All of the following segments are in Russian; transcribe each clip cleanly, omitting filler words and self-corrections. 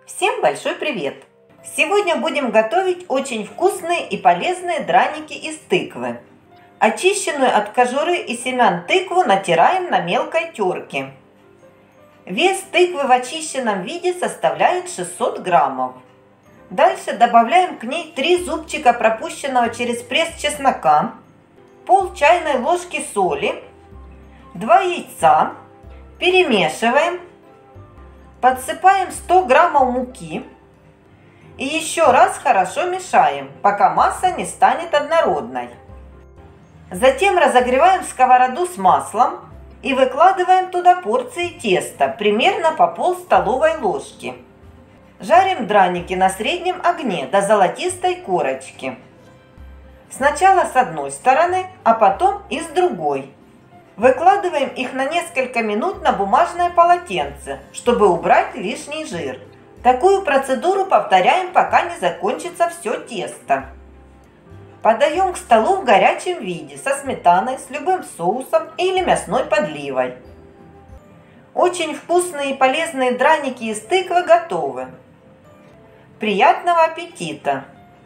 Всем большой привет! Сегодня будем готовить очень вкусные и полезные драники из тыквы. Очищенную от кожуры и семян тыкву натираем на мелкой терке. Вес тыквы в очищенном виде составляет 600 граммов. Дальше добавляем к ней 3 зубчика пропущенного через пресс чеснока, пол чайной ложки соли, 2 яйца, перемешиваем. Подсыпаем 100 граммов муки и еще раз хорошо мешаем, пока масса не станет однородной. Затем разогреваем сковороду с маслом и выкладываем туда порции теста, примерно по пол-столовой ложки. Жарим драники на среднем огне до золотистой корочки. Сначала с одной стороны, а потом и с другой. Выкладываем их на несколько минут на бумажное полотенце, чтобы убрать лишний жир. Такую процедуру повторяем, пока не закончится все тесто. Подаем к столу в горячем виде, со сметаной, с любым соусом или мясной подливой. Очень вкусные и полезные драники из тыквы готовы. Приятного аппетита!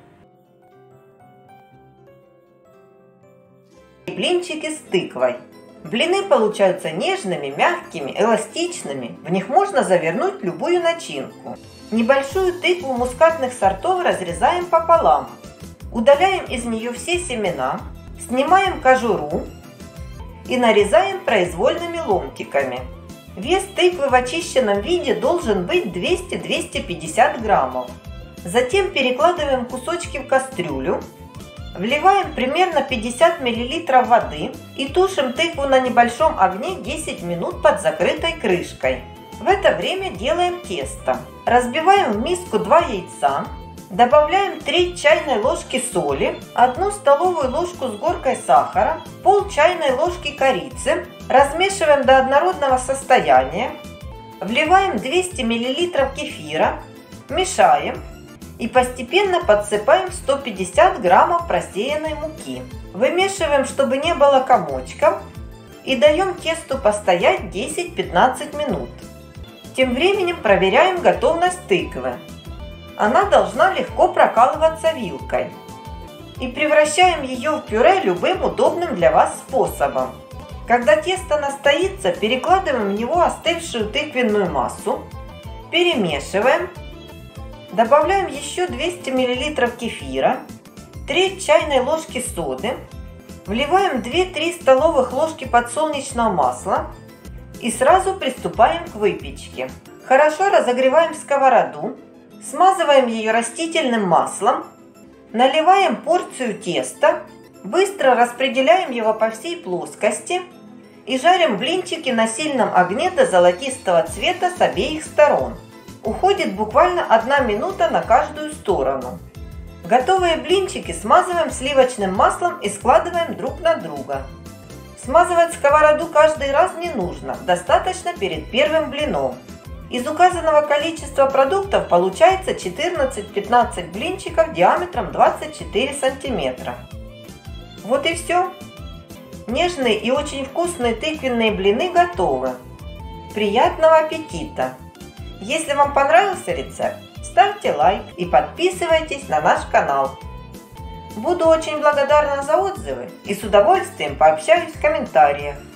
Блинчики с тыквой. Блины получаются нежными, мягкими, эластичными. В них можно завернуть любую начинку. Небольшую тыкву мускатных сортов разрезаем пополам. Удаляем из нее все семена, снимаем кожуру и нарезаем произвольными ломтиками. Вес тыквы в очищенном виде должен быть 200-250 граммов. Затем перекладываем кусочки в кастрюлю. Вливаем примерно 50 мл воды и тушим тыкву на небольшом огне 10 минут под закрытой крышкой. В это время делаем тесто. Разбиваем в миску 2 яйца, добавляем 3 чайной ложки соли, 1 столовую ложку с горкой сахара, пол чайной ложки корицы, размешиваем до однородного состояния, вливаем 200 мл кефира, мешаем и постепенно подсыпаем 150 граммов просеянной муки. Вымешиваем, чтобы не было комочков, и даем тесту постоять 10-15 минут. Тем временем проверяем готовность тыквы. Она должна легко прокалываться вилкой. И превращаем ее в пюре любым удобным для вас способом. Когда тесто настоится, перекладываем в него остывшую тыквенную массу, перемешиваем. Добавляем еще 200 мл кефира, 3 чайной ложки соды, вливаем 2-3 столовых ложки подсолнечного масла и сразу приступаем к выпечке. Хорошо разогреваем сковороду, смазываем ее растительным маслом, наливаем порцию теста, быстро распределяем его по всей плоскости и жарим блинчики на сильном огне до золотистого цвета с обеих сторон. Уходит буквально 1 минута на каждую сторону. Готовые блинчики смазываем сливочным маслом и складываем друг на друга. Смазывать сковороду каждый раз не нужно, достаточно перед первым блином. Из указанного количества продуктов получается 14-15 блинчиков диаметром 24 сантиметра. Вот и все. Нежные и очень вкусные тыквенные блины готовы. Приятного аппетита! Если вам понравился рецепт, ставьте лайк и подписывайтесь на наш канал. Буду очень благодарна за отзывы и с удовольствием пообщаюсь в комментариях.